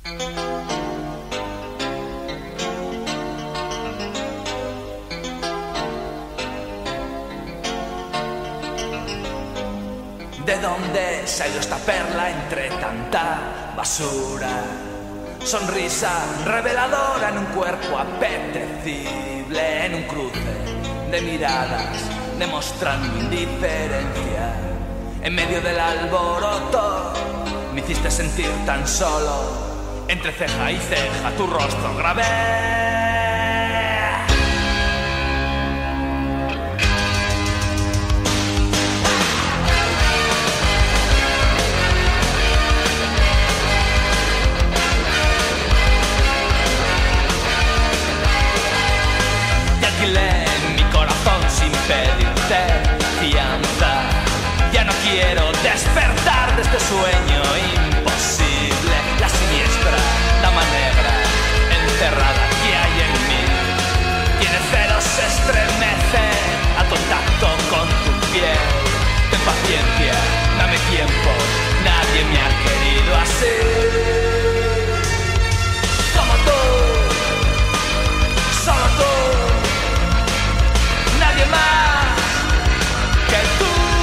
¿De dónde salió esta perla entre tanta basura? Sonrisa reveladora en un cuerpo apetecible, en un cruce de miradas demostrando indiferencia. En medio del alboroto me hiciste sentir tan solo, entre ceja y ceja tu rostro grabé. Mi corazón sin pedirte fianza. Ya no quiero despertar de este sueño imposible. La siniestra dama negra encerrada que hay en mí tiene celos, se estremece al contacto con tu piel. Ten paciencia, dame tiempo, nadie me ha querido así. Como tú, solo tú. Nadie más que tú.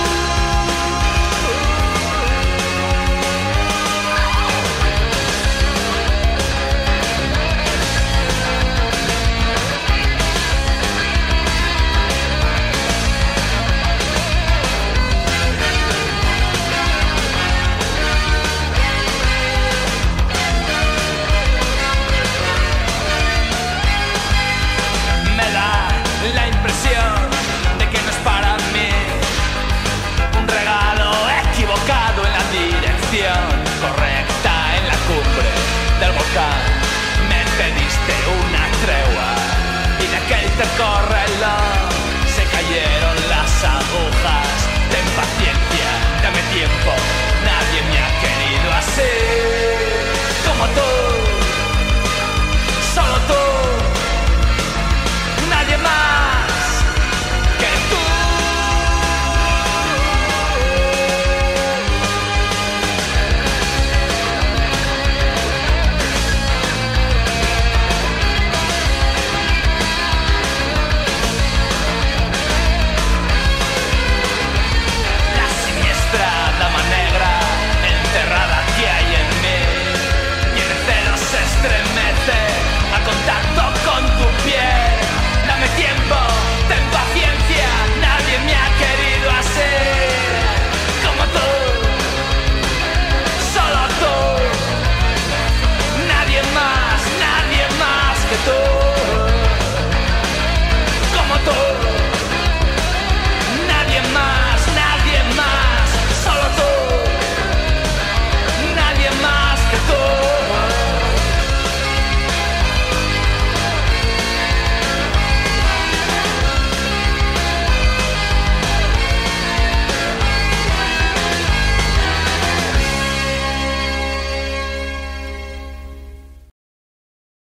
Me da la impresión de que no es para mí, un regalo equivocado en la dirección correcta. En la cumbre del volcán me pediste una tregua y de aquel tercorreloj se cayeron las agujas. Ten paciencia, dame tiempo,